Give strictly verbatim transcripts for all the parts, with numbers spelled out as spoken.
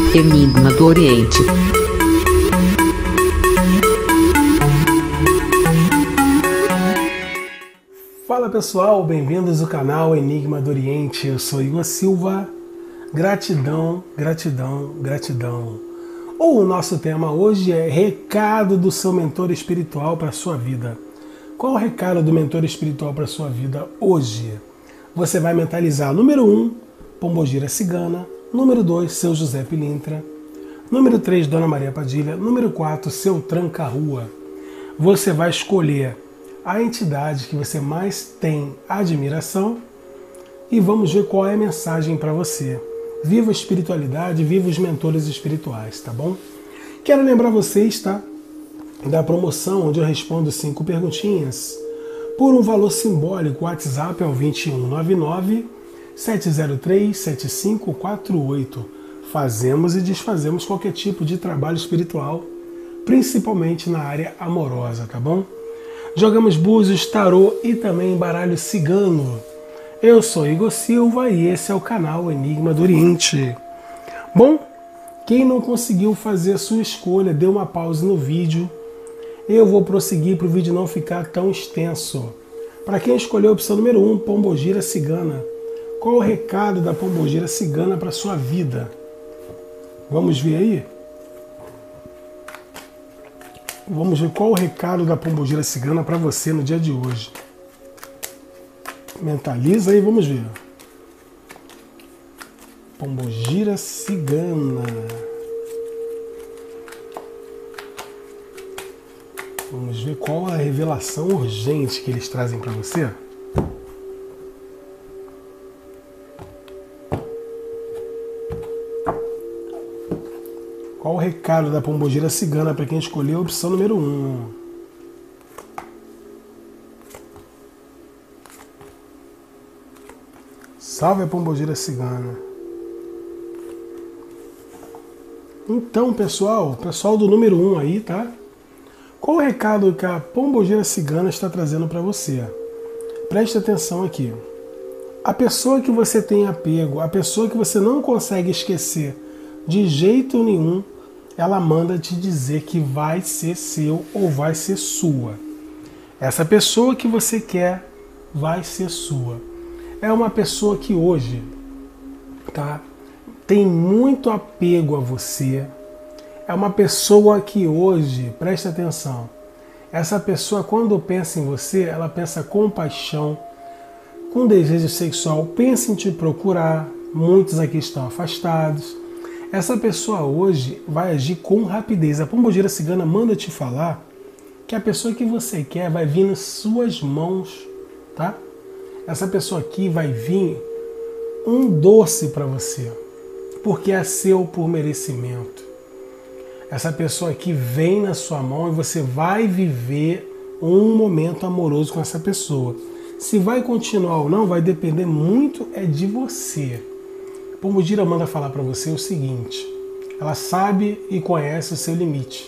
Enigma do Oriente. Fala pessoal, bem-vindos ao canal Enigma do Oriente. Eu sou Igor Silva. Gratidão, gratidão, gratidão. O nosso tema hoje é recado do seu mentor espiritual para a sua vida. Qual o recado do mentor espiritual para a sua vida hoje? Você vai mentalizar número um, Pombogira Cigana. Número dois, Seu José Pilintra. Número três, Dona Maria Padilha. Número quatro, Seu Tranca-Rua. Você vai escolher a entidade que você mais tem admiração e vamos ver qual é a mensagem para você. Viva a espiritualidade, viva os mentores espirituais, tá bom? Quero lembrar vocês, tá? Da promoção onde eu respondo cinco perguntinhas por um valor simbólico. O WhatsApp é o dois um nove nove, sete zero três, sete cinco quatro oito. Fazemos e desfazemos qualquer tipo de trabalho espiritual, principalmente na área amorosa, tá bom? Jogamos búzios, tarô e também baralho cigano. Eu sou Igor Silva e esse é o canal Enigma do Oriente. Bom, quem não conseguiu fazer a sua escolha, dê uma pausa no vídeo. Eu vou prosseguir para o vídeo não ficar tão extenso. Para quem escolheu a opção número um, Pombogira Cigana, qual o recado da Pombogira Cigana para a sua vida? Vamos ver aí? Vamos ver qual o recado da Pombogira Cigana para você no dia de hoje. Mentaliza aí, vamos ver. Pombogira Cigana. Vamos ver qual a revelação urgente que eles trazem para você. Qual o recado da Pombogira Cigana para quem escolheu a opção número um? Salve a Pombogira Cigana. Então, pessoal, pessoal do número um aí, tá? Qual o recado que a Pombogira Cigana está trazendo para você? Preste atenção aqui. A pessoa que você tem apego, a pessoa que você não consegue esquecer de jeito nenhum, ela manda te dizer que vai ser seu ou vai ser sua. Essa pessoa que você quer vai ser sua. É uma pessoa que hoje, tá, tem muito apego a você. É uma pessoa que hoje, presta atenção, essa pessoa quando pensa em você, ela pensa com paixão, com desejo sexual, pensa em te procurar. Muitos aqui estão afastados. Essa pessoa hoje vai agir com rapidez. A Pombogira Cigana manda te falar que a pessoa que você quer vai vir nas suas mãos, tá? Essa pessoa aqui vai vir um doce para você, porque é seu por merecimento. Essa pessoa aqui vem na sua mão e você vai viver um momento amoroso com essa pessoa. Se vai continuar ou não, vai depender muito é de você. Pombogira manda falar para você o seguinte: ela sabe e conhece o seu limite.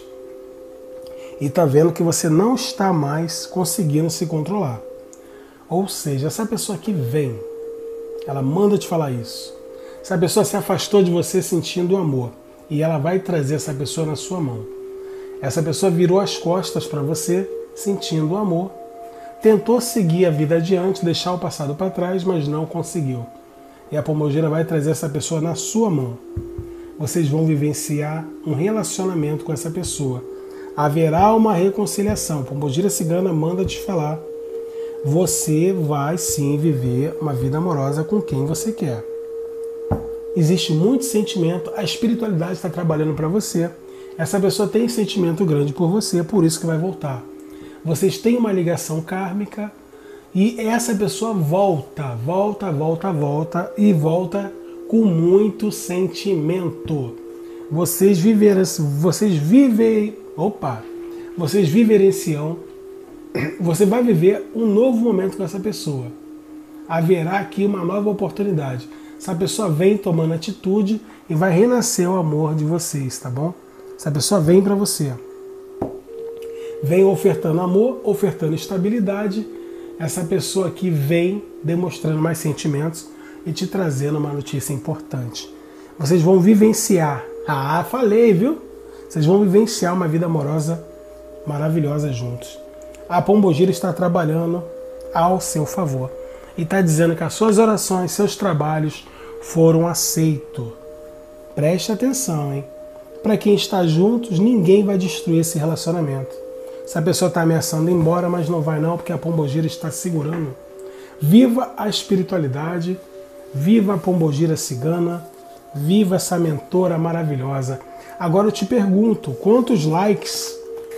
E está vendo que você não está mais conseguindo se controlar. Ou seja, essa pessoa que vem, ela manda te falar isso. Essa pessoa se afastou de você sentindo amor. E ela vai trazer essa pessoa na sua mão. Essa pessoa virou as costas para você sentindo amor. Tentou seguir a vida adiante, deixar o passado para trás, mas não conseguiu. E a Pombogira vai trazer essa pessoa na sua mão. Vocês vão vivenciar um relacionamento com essa pessoa. Haverá uma reconciliação. Pombogira Cigana manda te falar. Você vai sim viver uma vida amorosa com quem você quer. Existe muito sentimento, a espiritualidade está trabalhando para você. Essa pessoa tem sentimento grande por você, por isso que vai voltar. Vocês têm uma ligação kármica e essa pessoa volta, volta, volta, volta e volta com muito sentimento. Vocês viverem, vocês vivem, opa, vocês vivenciam, você vai viver um novo momento com essa pessoa. Haverá aqui uma nova oportunidade. Essa pessoa vem tomando atitude e vai renascer o amor de vocês, tá bom? Essa pessoa vem para você. Vem ofertando amor, ofertando estabilidade. Essa pessoa aqui vem demonstrando mais sentimentos e te trazendo uma notícia importante. Vocês vão vivenciar Ah, falei, viu? Vocês vão vivenciar uma vida amorosa maravilhosa juntos. A Pombogira está trabalhando ao seu favor. E está dizendo que as suas orações, seus trabalhos foram aceitos. Preste atenção, hein? Para quem está juntos, ninguém vai destruir esse relacionamento. Se a pessoa está ameaçando ir embora, mas não vai não, porque a Pombogira está segurando. Viva a espiritualidade, viva a Pombogira cigana, viva essa mentora maravilhosa. Agora eu te pergunto, quantos likes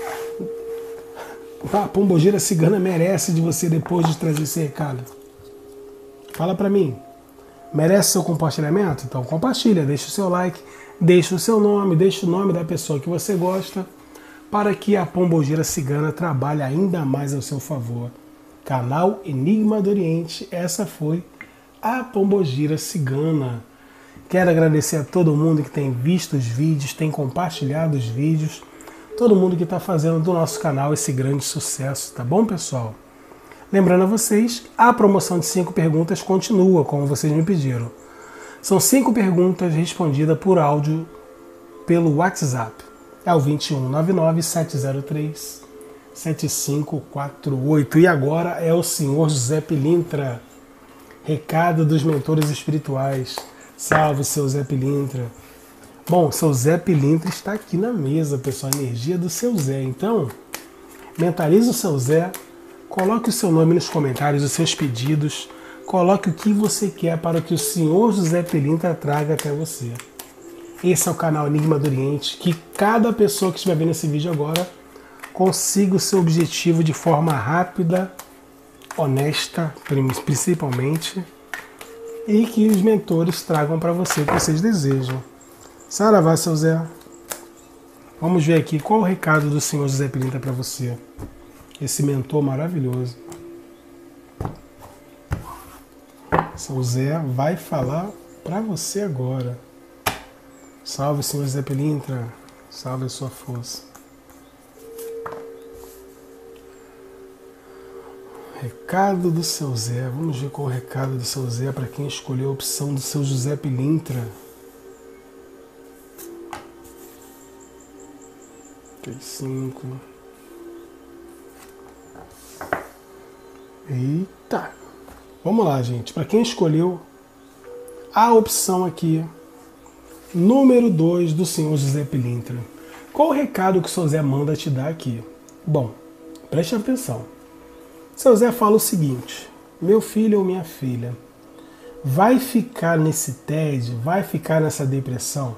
a Pombogira cigana merece de você depois de trazer esse recado? Fala pra mim. Merece seu compartilhamento? Então compartilha, deixa o seu like, deixa o seu nome, deixa o nome da pessoa que você gosta, para que a Pombogira cigana trabalhe ainda mais ao seu favor. Canal Enigma do Oriente, essa foi a Pombogira cigana. Quero agradecer a todo mundo que tem visto os vídeos, tem compartilhado os vídeos, todo mundo que está fazendo do nosso canal esse grande sucesso, tá bom, pessoal? Lembrando a vocês, a promoção de cinco perguntas continua, como vocês me pediram. São cinco perguntas respondidas por áudio pelo WhatsApp. É o vinte e um, nove nove, sete zero três, sete cinco quatro oito. E agora é o senhor José Pilintra. Recado dos mentores espirituais. Salve, seu Zé Pilintra. Bom, seu Zé Pilintra está aqui na mesa, pessoal. A energia do seu Zé. Então, mentalize o seu Zé. Coloque o seu nome nos comentários, os seus pedidos. Coloque o que você quer para que o senhor José Pilintra traga até você. Esse é o canal Enigma do Oriente. Que cada pessoa que estiver vendo esse vídeo agora consiga o seu objetivo de forma rápida, honesta, principalmente. E que os mentores tragam para você o que vocês desejam. Saravá, seu Zé. Vamos ver aqui qual o recado do senhor José Pilintra para você. Esse mentor maravilhoso. Seu Zé vai falar para você agora. Salve, senhor José Pilintra. Salve a sua força. Recado do seu Zé. Vamos ver qual é o recado do seu Zé para quem escolheu a opção do seu José Pilintra. três, cinco. Eita! Vamos lá, gente. Para quem escolheu a opção aqui, número dois do senhor José Pilintra. Qual o recado que o seu Zé manda te dar aqui? Bom, preste atenção. Seu Zé fala o seguinte: meu filho ou minha filha, vai ficar nesse tédio, vai ficar nessa depressão?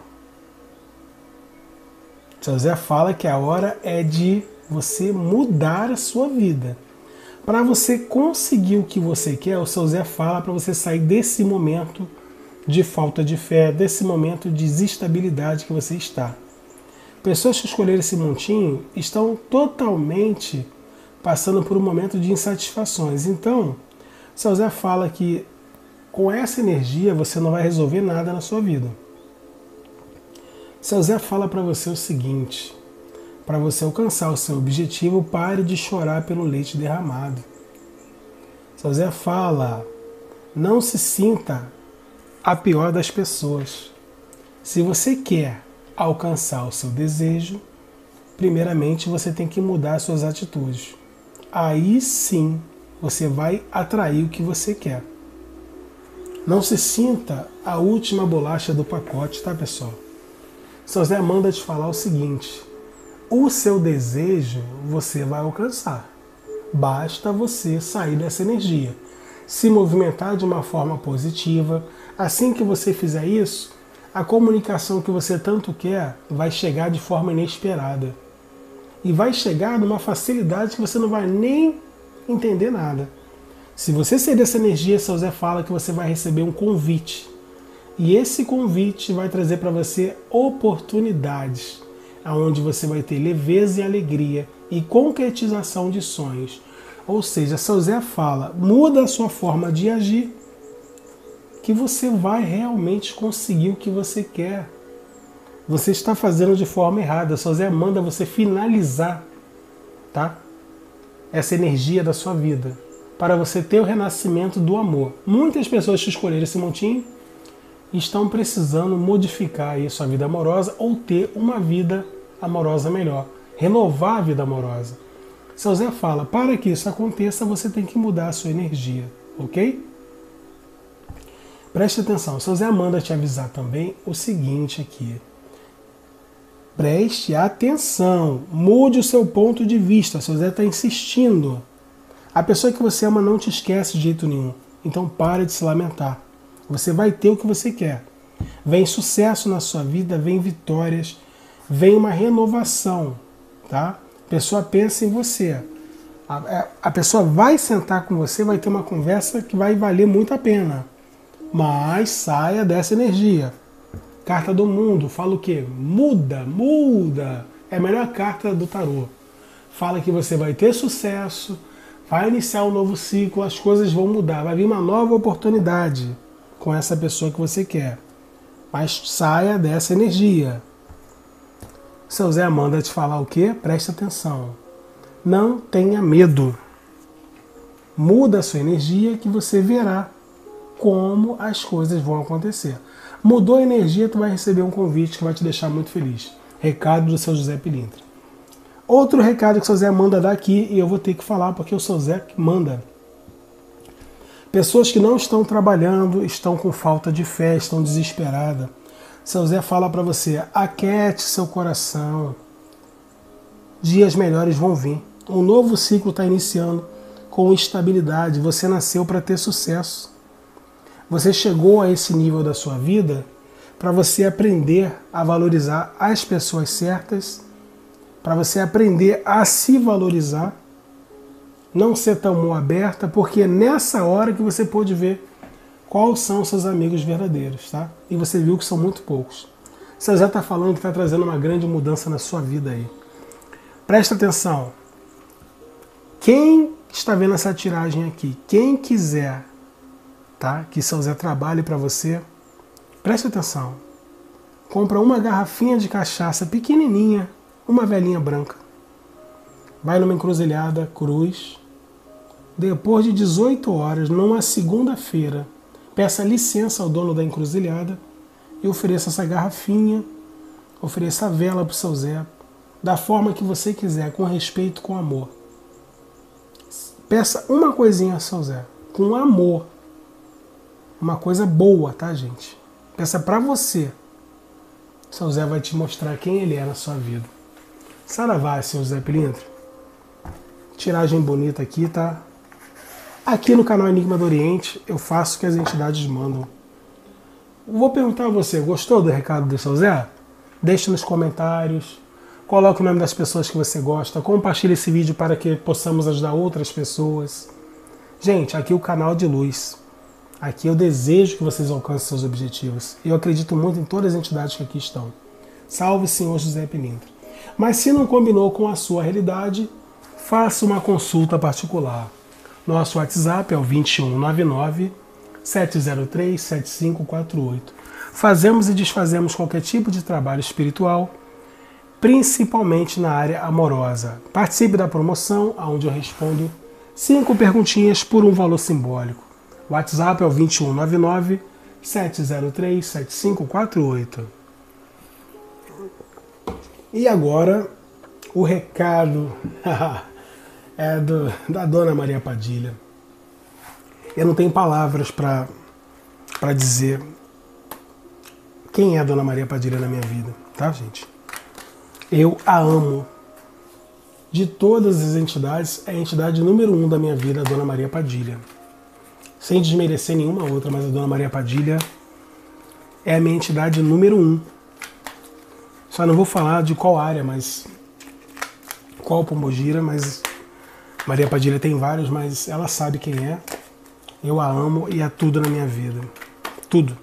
Seu Zé fala que a hora é de você mudar a sua vida. Para você conseguir o que você quer, o seu Zé fala para você sair desse momento de falta de fé, desse momento de desestabilidade que você está. Pessoas que escolheram esse montinho estão totalmente passando por um momento de insatisfações. Então, seu Zé fala que com essa energia você não vai resolver nada na sua vida. Seu Zé fala para você o seguinte: para você alcançar o seu objetivo, pare de chorar pelo leite derramado. Seu Zé fala: não se sinta a pior das pessoas. Se você quer alcançar o seu desejo, primeiramente você tem que mudar suas atitudes. Aí sim você vai atrair o que você quer. Não se sinta a última bolacha do pacote, tá, pessoal? Seu Zé manda te falar o seguinte: o seu desejo você vai alcançar. Basta você sair dessa energia, se movimentar de uma forma positiva. Assim que você fizer isso, a comunicação que você tanto quer vai chegar de forma inesperada. E vai chegar numa facilidade que você não vai nem entender nada. Se você sair dessa energia, seu Zé fala que você vai receber um convite. E esse convite vai trazer para você oportunidades, onde você vai ter leveza e alegria e concretização de sonhos. Ou seja, seu Zé fala: muda a sua forma de agir, que você vai realmente conseguir o que você quer. Você está fazendo de forma errada. Seu Zé manda você finalizar, tá? essa energia da sua vida, para você ter o renascimento do amor. Muitas pessoas que escolheram esse montinho estão precisando modificar aí sua vida amorosa ou ter uma vida amorosa melhor, renovar a vida amorosa. Seu Zé fala, para que isso aconteça, você tem que mudar a sua energia, ok? Preste atenção, seu Zé manda te avisar também o seguinte aqui. Preste atenção, mude o seu ponto de vista, seu Zé está insistindo. A pessoa que você ama não te esquece de jeito nenhum, então para de se lamentar. Você vai ter o que você quer. Vem sucesso na sua vida, vem vitórias, vem uma renovação, tá? A pessoa pensa em você. A, a pessoa vai sentar com você, vai ter uma conversa que vai valer muito a pena. Mas saia dessa energia. Carta do mundo, fala o quê? Muda, muda. É a melhor carta do tarô. Fala que você vai ter sucesso, vai iniciar um novo ciclo, as coisas vão mudar, vai vir uma nova oportunidade com essa pessoa que você quer. Mas saia dessa energia. Seu Zé manda te falar o quê? Preste atenção. Não tenha medo. Muda a sua energia que você verá como as coisas vão acontecer. Mudou a energia, tu vai receber um convite que vai te deixar muito feliz. Recado do seu José Pilintra. Outro recado que o seu Zé manda dar aqui, e eu vou ter que falar porque o seu Zé manda. Pessoas que não estão trabalhando, estão com falta de fé, estão desesperadas. Seu Zé fala para você, aquete seu coração. Dias melhores vão vir. Um novo ciclo está iniciando com estabilidade. Você nasceu para ter sucesso. Você chegou a esse nível da sua vida para você aprender a valorizar as pessoas certas, para você aprender a se valorizar, não ser tão mão aberta, porque é nessa hora que você pôde ver quais são os seus amigos verdadeiros, tá? E você viu que são muito poucos. Você já está falando que está trazendo uma grande mudança na sua vida aí. Presta atenção. Quem está vendo essa tiragem aqui, quem quiser, tá, que seu Zé trabalhe para você, preste atenção. Compra uma garrafinha de cachaça pequenininha, uma velhinha branca. Vai numa encruzilhada, cruz. Depois de dezoito horas, numa segunda-feira, peça licença ao dono da encruzilhada e ofereça essa garrafinha, ofereça a vela para o seu Zé, da forma que você quiser, com respeito, com amor. Peça uma coisinha ao seu Zé, com amor. Uma coisa boa, tá, gente? Peça para você. Seu Zé vai te mostrar quem ele é na sua vida. Saravá, seu José Pilintra. Tiragem bonita aqui, tá? Aqui no canal Enigma do Oriente, eu faço o que as entidades mandam. Vou perguntar a você, gostou do recado do seu Zé? Deixe nos comentários, coloque o nome das pessoas que você gosta, compartilhe esse vídeo para que possamos ajudar outras pessoas. Gente, aqui é o canal de luz. Aqui eu desejo que vocês alcancem seus objetivos. Eu acredito muito em todas as entidades que aqui estão. Salve, senhor José Pilintra. Mas se não combinou com a sua realidade, faça uma consulta particular. Nosso WhatsApp é o vinte e um, noventa e nove, sete zero três, sete cinco quatro oito. Fazemos e desfazemos qualquer tipo de trabalho espiritual, principalmente na área amorosa. Participe da promoção, onde eu respondo cinco perguntinhas por um valor simbólico. O WhatsApp é o vinte e um, noventa e nove, sete zero três, sete cinco quatro oito. E agora, o recado é do, da Dona Maria Padilha. Eu não tenho palavras para para dizer quem é a Dona Maria Padilha na minha vida, tá, gente? Eu a amo. De todas as entidades, é a entidade número um da minha vida, a Dona Maria Padilha. Sem desmerecer nenhuma outra, mas a Dona Maria Padilha é a minha entidade número um. Só não vou falar de qual área, mas qual Pombogira, mas Maria Padilha tem vários, mas ela sabe quem é. Eu a amo e é tudo na minha vida. Tudo.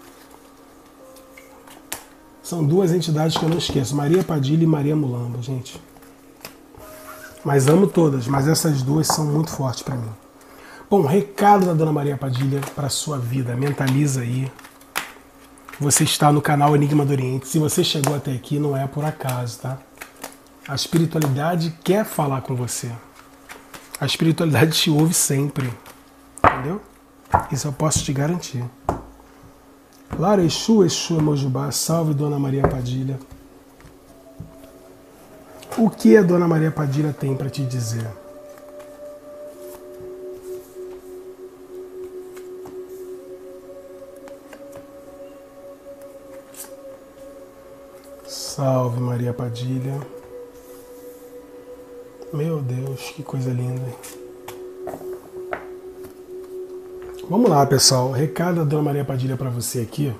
São duas entidades que eu não esqueço, Maria Padilha e Maria Mulamba, gente. Mas amo todas, mas essas duas são muito fortes para mim. Bom, recado da Dona Maria Padilha para a sua vida. Mentaliza aí. Você está no canal Enigma do Oriente. Se você chegou até aqui, não é por acaso, tá? A espiritualidade quer falar com você. A espiritualidade te ouve sempre. Entendeu? Isso eu posso te garantir. Lara Exu, Exu Emojubá, salve Dona Maria Padilha. O que a Dona Maria Padilha tem para te dizer? Salve Maria Padilha. Meu Deus, que coisa linda. Vamos lá, pessoal. Recado da Dona Maria Padilha para você aqui.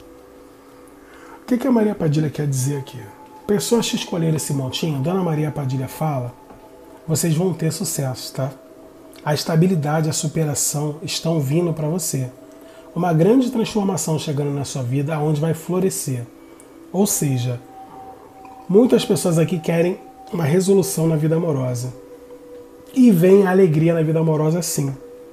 O que, que a Maria Padilha quer dizer aqui? Pessoas que escolherem esse montinho, Dona Maria Padilha fala, vocês vão ter sucesso, tá? A estabilidade, a superação estão vindo para você. Uma grande transformação chegando na sua vida, onde vai florescer. Ou seja, muitas pessoas aqui querem uma resolução na vida amorosa. E vem a alegria na vida amorosa sim.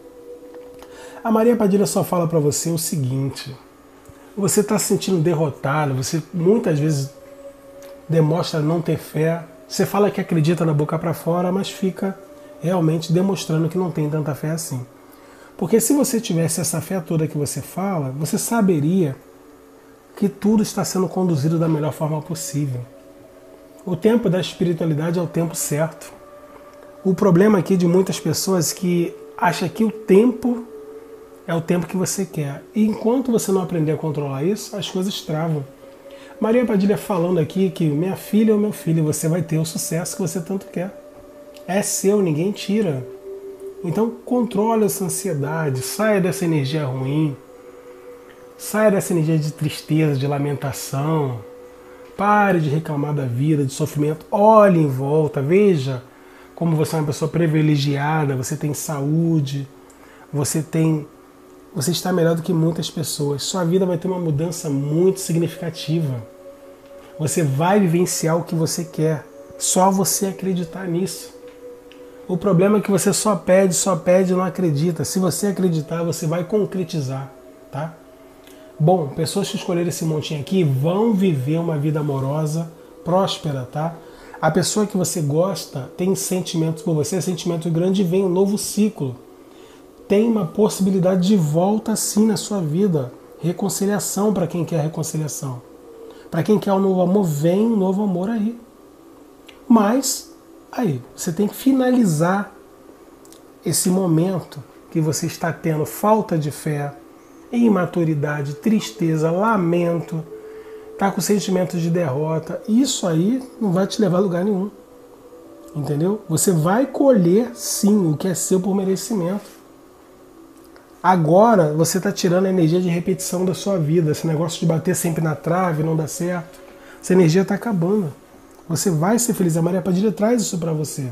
A Maria Padilha só fala para você o seguinte: você está se sentindo derrotado, você muitas vezes demonstra não ter fé, você fala que acredita na boca para fora, mas fica realmente demonstrando que não tem tanta fé assim. Porque se você tivesse essa fé toda que você fala, você saberia que tudo está sendo conduzido da melhor forma possível. O tempo da espiritualidade é o tempo certo. O problema aqui de muitas pessoas é que acham que o tempo é o tempo que você quer. E enquanto você não aprender a controlar isso, as coisas travam. Maria Padilha falando aqui que minha filha ou meu filho, você vai ter o sucesso que você tanto quer. É seu, ninguém tira. Então controle essa ansiedade, saia dessa energia ruim, saia dessa energia de tristeza, de lamentação. Pare de reclamar da vida, de sofrimento. Olhe em volta, veja como você é uma pessoa privilegiada, você tem saúde, você tem... Você está melhor do que muitas pessoas. Sua vida vai ter uma mudança muito significativa. Você vai vivenciar o que você quer. Só você acreditar nisso. O problema é que você só pede, só pede e não acredita. Se você acreditar, você vai concretizar, tá? Bom, pessoas que escolheram esse montinho aqui vão viver uma vida amorosa, próspera, tá? A pessoa que você gosta tem sentimentos por você, sentimento grande, e vem um novo ciclo. Tem uma possibilidade de volta sim na sua vida. Reconciliação para quem quer reconciliação. Para quem quer um novo amor, vem um novo amor aí. Mas, aí, você tem que finalizar esse momento que você está tendo falta de fé, imaturidade, tristeza, lamento, tá com sentimento de derrota. Isso aí não vai te levar a lugar nenhum. Entendeu? Você vai colher sim o que é seu por merecimento. Agora você está tirando a energia de repetição da sua vida. Esse negócio de bater sempre na trave, não dá certo. Essa energia está acabando. Você vai ser feliz. A Maria Padilha traz isso para você.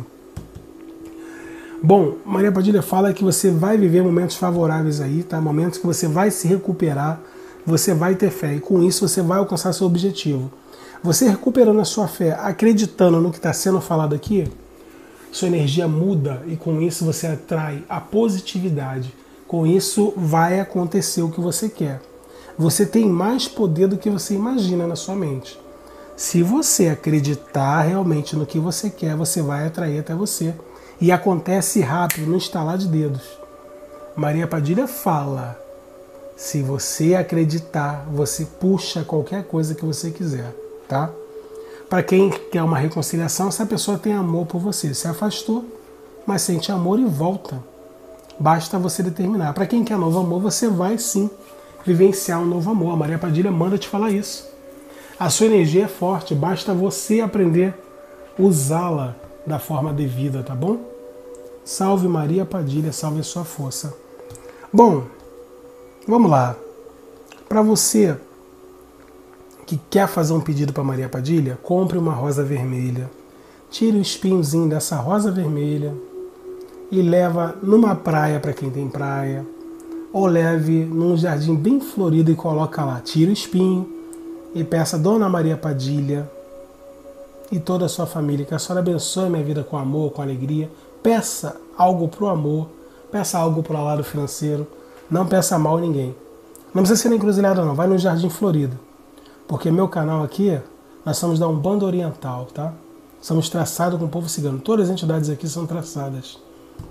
Bom, Maria Padilha fala que você vai viver momentos favoráveis aí, tá? Momentos que você vai se recuperar, você vai ter fé. E com isso você vai alcançar seu objetivo. Você recuperando a sua fé, acreditando no que está sendo falado aqui, sua energia muda e com isso você atrai a positividade. Com isso vai acontecer o que você quer. Você tem mais poder do que você imagina na sua mente. Se você acreditar realmente no que você quer, você vai atrair até você. E acontece rápido, no estalar de dedos. Maria Padilha fala, se você acreditar, você puxa qualquer coisa que você quiser, tá? Para quem quer uma reconciliação, essa pessoa tem amor por você. Se afastou, mas sente amor e volta. Basta você determinar. Para quem quer novo amor, você vai sim vivenciar um novo amor. A Maria Padilha manda te falar isso. A sua energia é forte, basta você aprender a usá-la da forma devida, tá bom? Salve Maria Padilha, salve a sua força. Bom, vamos lá. Para você que quer fazer um pedido para Maria Padilha, compre uma rosa vermelha. Tire o espinhozinho dessa rosa vermelha e leva numa praia para quem tem praia, ou leve num jardim bem florido e coloca lá. Tira o espinho e peça a Dona Maria Padilha e toda a sua família que a senhora abençoe a minha vida com amor, com alegria. Peça algo pro amor, peça algo pro lado financeiro, não peça mal a ninguém. Não precisa ser na encruzilhada não, vai no Jardim Florido. Porque meu canal aqui, nós somos da Umbanda Oriental, tá? Somos traçados com o povo cigano. Todas as entidades aqui são traçadas.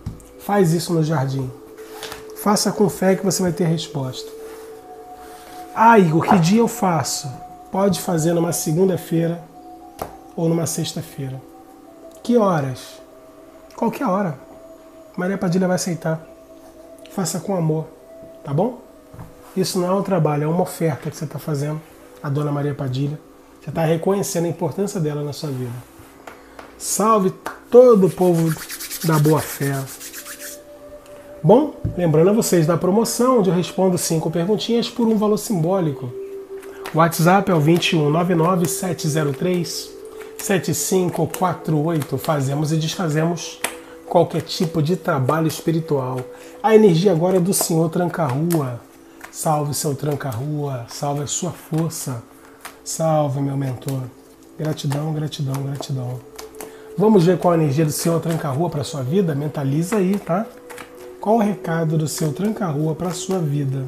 Faz isso no jardim. Faça com fé que você vai ter a resposta. Ah, Igor, que dia eu faço? Pode fazer numa segunda-feira ou numa sexta-feira. Que horas? Qualquer hora. Maria Padilha vai aceitar. Faça com amor, tá bom? Isso não é um trabalho, é uma oferta que você está fazendo à Dona Maria Padilha. Você está reconhecendo a importância dela na sua vida. Salve todo o povo da boa fé. Bom, lembrando a vocês da promoção, onde eu respondo cinco perguntinhas por um valor simbólico. O WhatsApp é o vinte e um, nove nove, sete zero três, sete cinco quatro oito. Fazemos e desfazemos qualquer tipo de trabalho espiritual. A energia agora é do Senhor Tranca-Rua. Salve, seu Tranca-Rua. Salve a sua força. Salve, meu mentor. Gratidão, gratidão, gratidão. Vamos ver qual a energia do Senhor Tranca-Rua para a sua vida? Mentaliza aí, tá? Qual o recado do seu Tranca-Rua para a sua vida?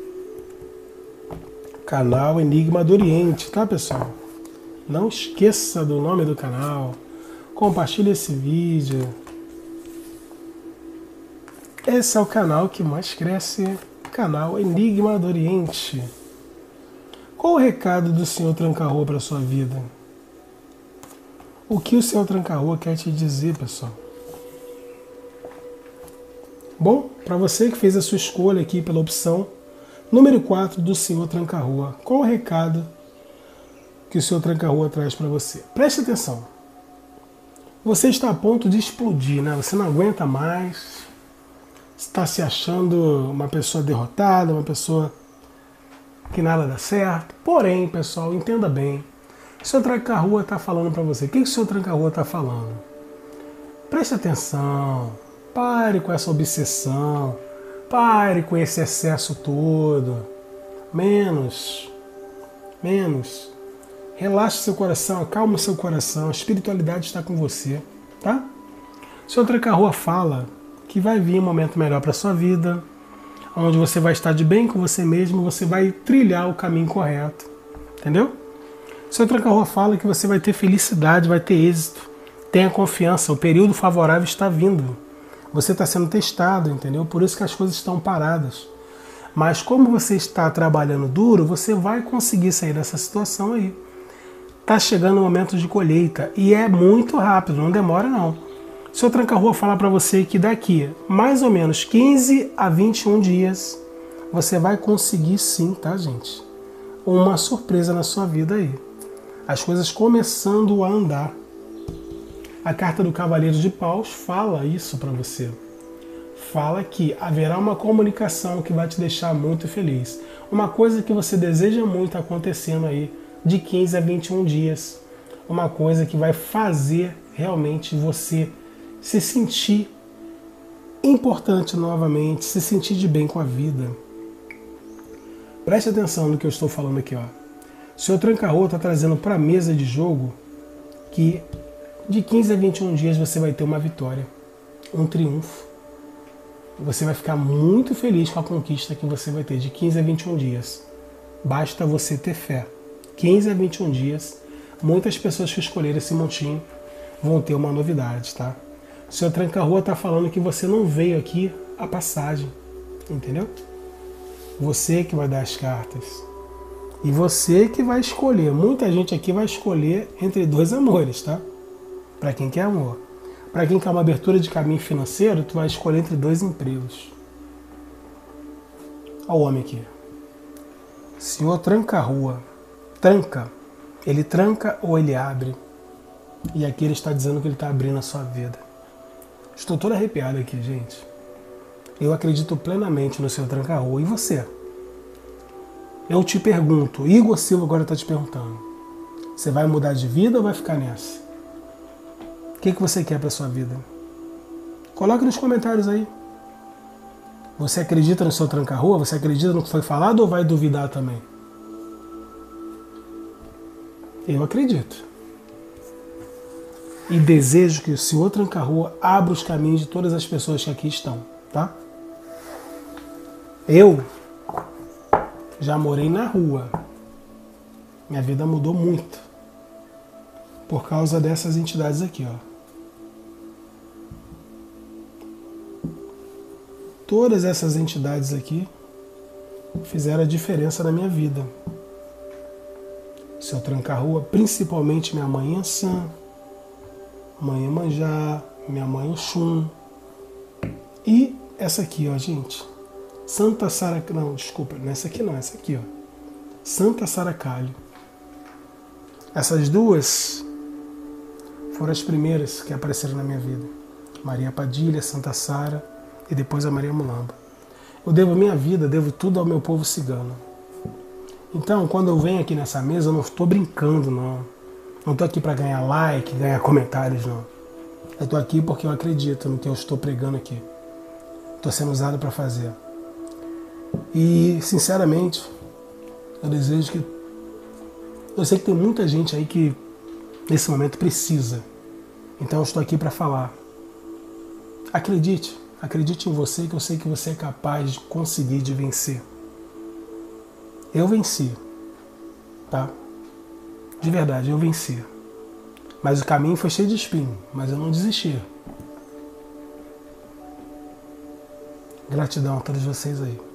Canal Enigma do Oriente, tá, pessoal? Não esqueça do nome do canal. Compartilhe esse vídeo. Esse é o canal que mais cresce, canal Enigma do Oriente. Qual o recado do Senhor Tranca-Rua para a sua vida? O que o Senhor Tranca-Rua quer te dizer, pessoal? Bom, para você que fez a sua escolha aqui pela opção número quatro do Senhor Tranca-Rua, qual o recado que o Senhor Tranca-Rua traz para você? Preste atenção. Você está a ponto de explodir, né? Você não aguenta mais, está se achando uma pessoa derrotada, uma pessoa que nada dá certo. Porém, pessoal, entenda bem. O Senhor Tranca-Rua está falando para você. O que o Senhor Tranca-Rua está falando? Preste atenção. Pare com essa obsessão. Pare com esse excesso todo. Menos. Menos. Relaxe seu coração, acalme seu coração. A espiritualidade está com você, tá? O Senhor Tranca-Rua fala que vai vir um momento melhor para sua vida, onde você vai estar de bem com você mesmo, você vai trilhar o caminho correto. Entendeu? O Senhor Tranca-Rua fala que você vai ter felicidade, vai ter êxito. Tenha confiança, o período favorável está vindo. Você está sendo testado, entendeu? Por isso que as coisas estão paradas. Mas como você está trabalhando duro, você vai conseguir sair dessa situação aí. Está chegando o momento de colheita e é muito rápido, não demora não. O Senhor Tranca-Rua fala para você que daqui mais ou menos quinze a vinte e um dias você vai conseguir sim, tá, gente? Uma surpresa na sua vida aí. As coisas começando a andar. A carta do Cavaleiro de Paus fala isso para você. Fala que haverá uma comunicação que vai te deixar muito feliz. Uma coisa que você deseja muito acontecendo aí de quinze a vinte e um dias. Uma coisa que vai fazer realmente você se sentir importante novamente, se sentir de bem com a vida. Preste atenção no que eu estou falando aqui, ó. O Senhor Tranca-Rua está trazendo para a mesa de jogo que de quinze a vinte e um dias você vai ter uma vitória, um triunfo. Você vai ficar muito feliz com a conquista que você vai ter de quinze a vinte e um dias. Basta você ter fé. quinze a vinte e um dias, muitas pessoas que escolheram esse montinho vão ter uma novidade, tá? O Senhor Tranca-Rua está falando que você não veio aqui a passagem, entendeu? Você que vai dar as cartas. E você que vai escolher. Muita gente aqui vai escolher entre dois amores, tá? Para quem quer amor. Para quem quer uma abertura de caminho financeiro, tu vai escolher entre dois empregos. Olha o homem aqui. Senhor Tranca-Rua. Tranca. Ele tranca ou ele abre. E aqui ele está dizendo que ele está abrindo a sua vida. Estou todo arrepiado aqui, gente. Eu acredito plenamente no Senhor Tranca-Rua. E você? Eu te pergunto, Igor Silva agora está te perguntando. Você vai mudar de vida ou vai ficar nessa? O que, que você quer para a sua vida? Coloque nos comentários aí. Você acredita no Senhor Tranca-Rua? Você acredita no que foi falado ou vai duvidar também? Eu acredito. E desejo que o Senhor Tranca-Rua abra os caminhos de todas as pessoas que aqui estão, tá? Eu já morei na rua. Minha vida mudou muito. Por causa dessas entidades aqui, ó. Todas essas entidades aqui fizeram a diferença na minha vida. Seu tranca-rua, principalmente minha mãe Ançã, mãe Iemanjá, minha mãe Oxum. E essa aqui, ó, gente. Santa Sara... Não, desculpa, não é essa aqui não, essa aqui, ó. Santa Saracalho. Essas duas foram as primeiras que apareceram na minha vida. Maria Padilha, Santa Sara e depois a Maria Mulamba. Eu devo minha vida, devo tudo ao meu povo cigano. Então, quando eu venho aqui nessa mesa, eu não estou brincando, não. Não estou aqui para ganhar like, ganhar comentários, não. Eu estou aqui porque eu acredito no que eu estou pregando aqui. Estou sendo usado para fazer. E, sinceramente, eu desejo que... Eu sei que tem muita gente aí que, nesse momento, precisa. Então, eu estou aqui para falar. Acredite. Acredite em você, que eu sei que você é capaz de conseguir, de vencer. Eu venci. Tá? De verdade, eu venci. Mas o caminho foi cheio de espinho, mas eu não desisti. Gratidão a todos vocês aí.